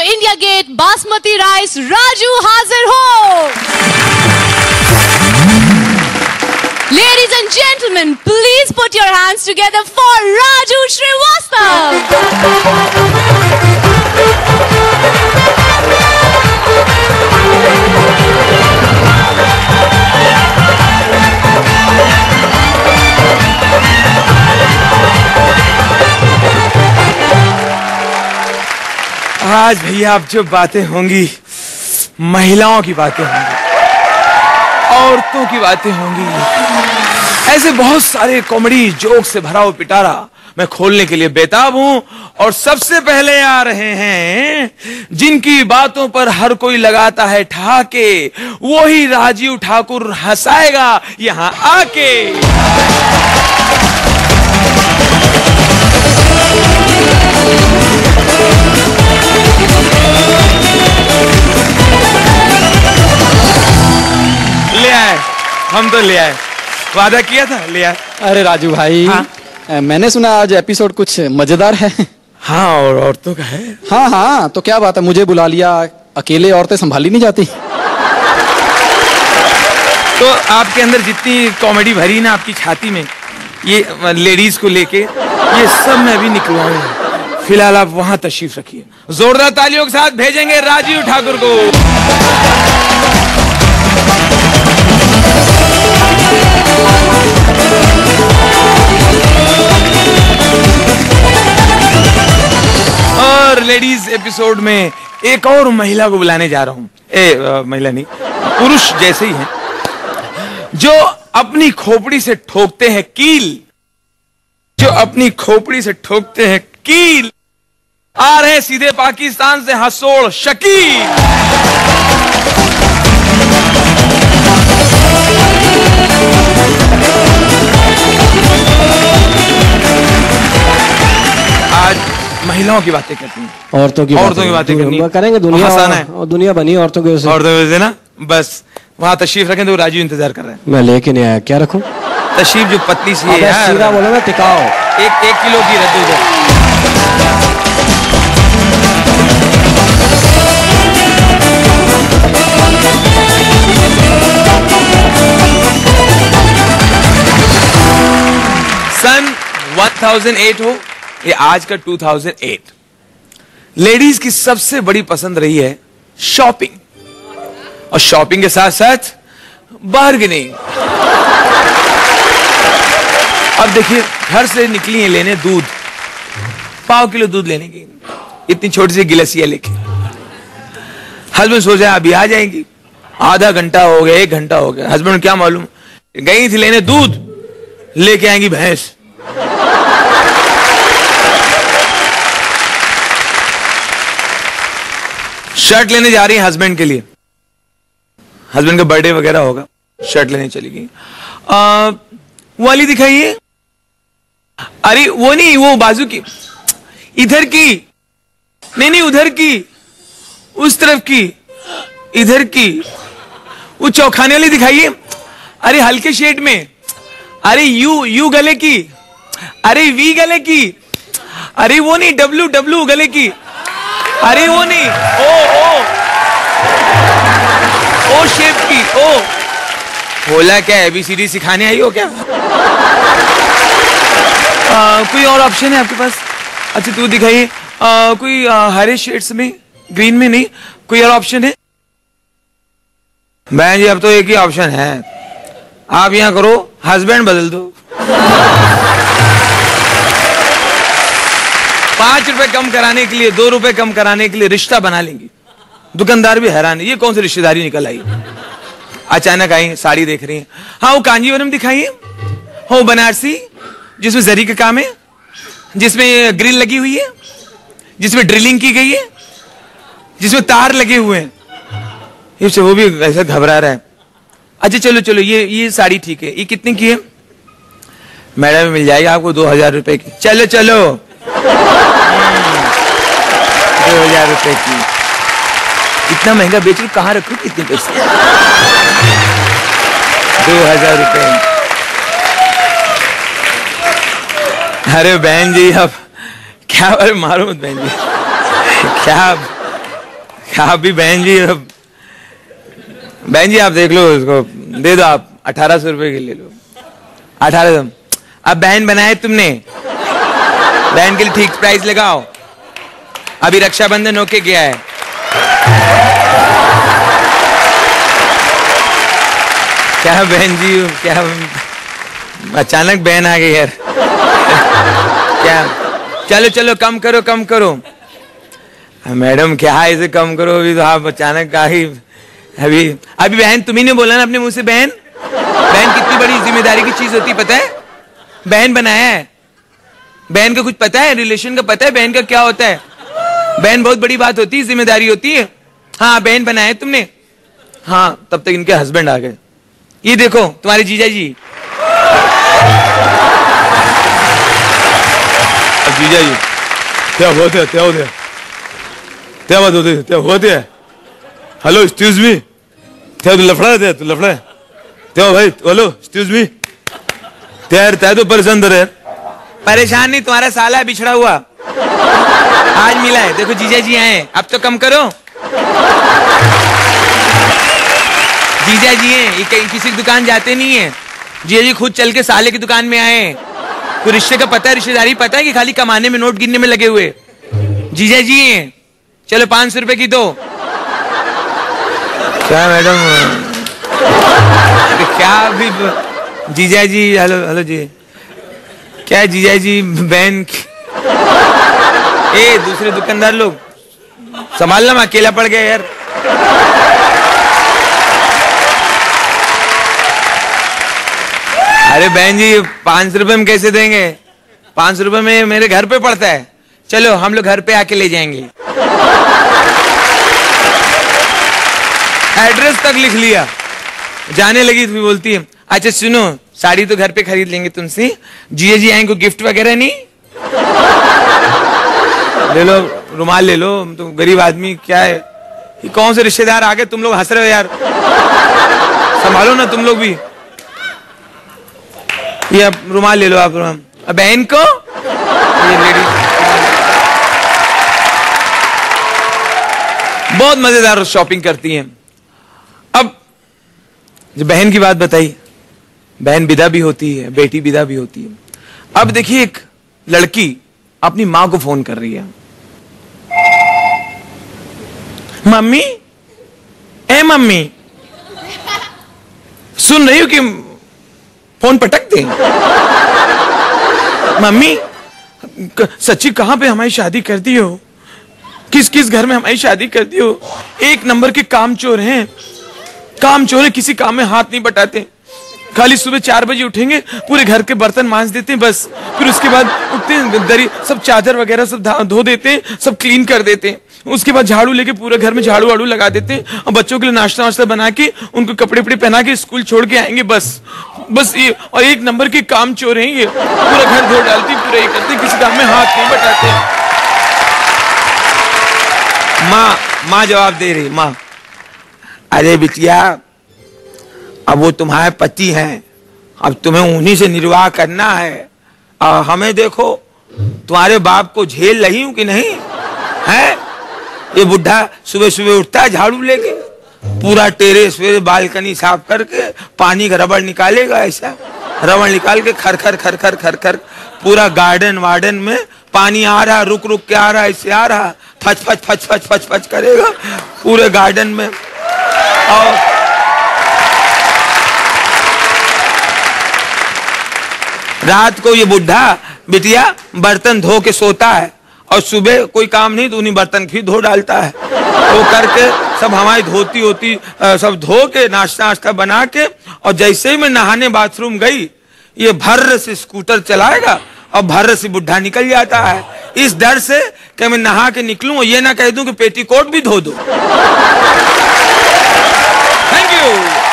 India gate basmati rice Raju हाजिर हो। Ladies and gentlemen, please put your hands together for Raju Srivastav. आज भैया अब जो बातें होंगी महिलाओं की बातें होंगी, औरतों की बातें होंगी। ऐसे बहुत सारे कॉमेडी जोक से भरा हुआ पिटारा मैं खोलने के लिए बेताब हूं। और सबसे पहले आ रहे हैं जिनकी बातों पर हर कोई लगाता है ठहाके, वो ही राजीव ठाकुर हंसाएगा यहां आके। ले आए, हम तो ले आए, वादा किया था, ले आए। अरे राजू भाई, हाँ? मैंने सुना आज एपिसोड कुछ मजेदार है। हाँ, और औरतों का है। हाँ हाँ, तो क्या बात है, मुझे बुला लिया, अकेले औरतें संभाली नहीं जाती। तो आपके अंदर जितनी कॉमेडी भरी ना आपकी छाती में, ये लेडीज को लेके, ये सब मैं अभी निकलवाऊंगा। फिलहाल आप वहां तशरीफ रखिए। जोरदार तालियों के साथ भेजेंगे राजीव ठाकुर को। और लेडीज एपिसोड में एक और महिला को बुलाने जा रहा हूं। महिला नहीं, पुरुष जैसे ही हैं, जो अपनी खोपड़ी से ठोकते हैं कील, जो अपनी खोपड़ी से ठोकते हैं कील। आ रहे सीधे पाकिस्तान से हसोड़ शकील। आज महिलाओं की बातें करती हैं, औरतों की बातें करनी करेंगे। दुनिया है, दुनिया बनी औरतों के वजह से ना। बस वहां तशरीफ रखें तो राजू इंतजार कर रहे हैं। मैं लेके नहीं आया, क्या रखूं? तशरीफ जो पतली सी है यार, सीधा बोलो ना, टिकाओ। एक किलो की रद्द हो। सन 1008 हो ये आज का 2008, लेडीज की सबसे बड़ी पसंद रही है शॉपिंग, और शॉपिंग के साथ साथ बार्गेनिंग। अब देखिए, घर से निकली है लेने दूध, 5 किलो दूध लेने की, इतनी छोटी सी गिलासिया लेके। हस्बैंड सोचा अभी आ जाएंगी, आधा घंटा हो गया, 1 घंटा हो गया। हस्बैंड क्या मालूम, गई थी लेने दूध, लेके आएंगी भैंस। शर्ट लेने जा रही है हस्बैंड के लिए, हस्बैंड का बर्थडे वगैरह होगा, शर्ट लेने चली गई। वो वाली दिखाइए। अरे वो नहीं, वो बाजू की, इधर की नहीं, उधर की, उस तरफ की, इधर की, वो चौखाने वाली दिखाइए। अरे हल्के शेड में, अरे यू गले की, अरे वी गले की, अरे वो नहीं, डब्लू गले की, अरे वो नहीं, ओ शेप की, ओ। बोला क्या ABCD सिखाने आई हो क्या? कोई और ऑप्शन है आपके पास? अच्छा तू दिखाइए। कोई हरे शेड्स में, ग्रीन में नहीं, कोई और ऑप्शन है? बहन जी अब तो एक ही ऑप्शन है, आप यहां करो, हस्बैंड बदल दो। 5 रुपए कम कराने के लिए, 2 रुपए कम कराने के लिए रिश्ता बना लेंगी। दुकानदार भी हैरान है, ये कौन सी रिश्तेदारी निकल आई? अचानक आई, साड़ी देख रही है। हाँ वो कांजीवरम दिखाइए, हो बनारसी जिसमें जरी का काम है, जिसमें ग्रिल लगी हुई है, जिसमें ड्रिलिंग की गई है, जिसमें तार लगे हुए हैं। ये वो भी ऐसा घबरा रहा है। अच्छा चलो ये साड़ी ठीक है, ये कितने की है? मैडम मिल जाएगी आपको 2000 रुपए की। चलो 2000 रुपए की, इतना महंगा बेच रही, कहाँ रखू कितने पैसे? 2000 रुपए। अरे बहन जी अब क्या, अरे मारो मत बहन जी, क्या आप भी बहन जी आप देख लो उसको, दे दो आप 1800 रुपए के ले लो। 1800 अब बहन बनाए तुमने, बहन के लिए ठीक प्राइस लगाओ। अभी रक्षाबंधन होके गया है। क्या बहन जी, क्या अचानक बहन आ गई यार। क्या, चलो चलो कम करो कम करो। मैडम क्या इसे कम करो, अभी तो आप अचानक आ ही। अभी बहन तुम्ही ने बोला ना अपने मुंह से बहन। बहन कितनी बड़ी जिम्मेदारी की चीज होती है पता है? बहन बनाया है, बहन का कुछ पता है, रिलेशन का पता है बहन का क्या होता है? बहन बहुत बड़ी बात होती है, जिम्मेदारी होती है। हाँ बहन बनाया तुमने। हाँ तब तक इनके हस्बैंड आ गए। ये देखो तुम्हारे जीजा जी। जीजा जी क्या होते हैं, क्या होते हैं, क्या बात होती है, क्या होते हैं? हेलो एक्सक्यूज मी, क्या तू लफड़ा है? तू लफड़ा है क्या भाई? हेलो एक्सक्यूज मी, तैयार तो परेशान तो रहे। परेशान नहीं, तुम्हारा साला बिछड़ा हुआ आज मिला है। देखो जीजा जी आए, अब तो कम करो। जीजा जी हैं, ये किसी दुकान जाते नहीं है। जीजा जी खुद चल के साले की दुकान में आए। कोई रिश्ते का पता है, रिश्तेदारी पता है कि खाली कमाने में, नोट गिनने में लगे हुए? जीजा जी हैं। चलो 500 रुपए की दो। क्या मैडम, क्या अभी जीजा जी, हेलो हेलो जी, क्या जीजा जी बहन ए दूसरे दुकानदार लोग संभालना, मैं अकेला पड़ गया यार। अरे बहन जी 500 रुपए में कैसे देंगे? 500 रुपए में मेरे घर पे पड़ता है। चलो हम लोग घर पे आके ले जाएंगे। एड्रेस तक लिख लिया। जाने लगी तो बोलती है अच्छा सुनो, साड़ी तो घर पे खरीद लेंगे तुमसे, जीजा जी आएंगे, गिफ्ट वगैरह नहीं? ले लो रुमाल ले लो, तुम गरीब आदमी क्या है, ये कौन से रिश्तेदार आ गए, तुम लोग हंस रहे हो यार, संभालो ना तुम लोग भी। ये रुमाल ले लो आप। बहन को ये लेडीज बहुत मजेदार शॉपिंग करती हैं। अब जो बहन की बात बताई, बहन विदा भी होती है, बेटी विदा भी होती है। अब देखिए एक लड़की अपनी मां को फोन कर रही है। मम्मी, ए मम्मी, सुन रही हो कि फोन पटक दे? मम्मी सच्ची कहां पे हमारी शादी कर दी हो? किस किस घर में हमारी शादी कर दी हो? एक नंबर के कामचोर हैं, कामचोर है, किसी काम में हाथ नहीं बटाते। खाली सुबह 4 बजे उठेंगे, पूरे घर के बर्तन मांज देते हैं बस। फिर उसके बाद उठते हैं, दरी सब चादर वगैरह सब धो देते हैं, सब क्लीन कर देते हैं। उसके बाद झाड़ू लेके पूरे घर में झाड़ू वाड़ू लगा देते हैं और बच्चों के लिए नाश्ता वाश्ता बना के उनको कपड़े वपड़े पहना के स्कूल छोड़ के आएंगे बस। बस ये, और एक नंबर के काम चोर हैं ये, पूरा घर धो डालती, पूरा ये करते, किसी काम में हाथ नहीं बटाते। माँ जवाब दे रही, माँ अरे बिटिया अब वो तुम्हारे पति हैं, अब तुम्हें उन्हीं से निर्वाह करना है। हमें देखो तुम्हारे बाप को झेल रही हूं कि नहीं है? ये बुढ़ा सुबह सुबह उठता है झाड़ू लेके, पूरा टेरेस वेरे बालकनी साफ करके पानी का रबड़ निकालेगा, ऐसा रबड़ निकाल के खर खर खर खर खर खर पूरा गार्डन वार्डन में पानी आ रहा, रुक रुक के आ रहा, ऐसे आ रहा, फच फच फच फच फच फच करेगा पूरे गार्डन में। और रात को ये बुढ़ा बिटिया बर्तन धो के सोता है और सुबह कोई काम नहीं तो उन्हीं बर्तन भी धो डालता है। वो करके सब हमारी धोती होती सब धो के नाश्ता नाश्ता बना के, और जैसे ही मैं नहाने बाथरूम गई, ये भर्र से स्कूटर चलाएगा और भर्र से बुढ़ा निकल जाता है, इस डर से कि मैं नहा के निकलूं और ये ना कह दूं कि पेटीकोट भी धो दो। Thank you.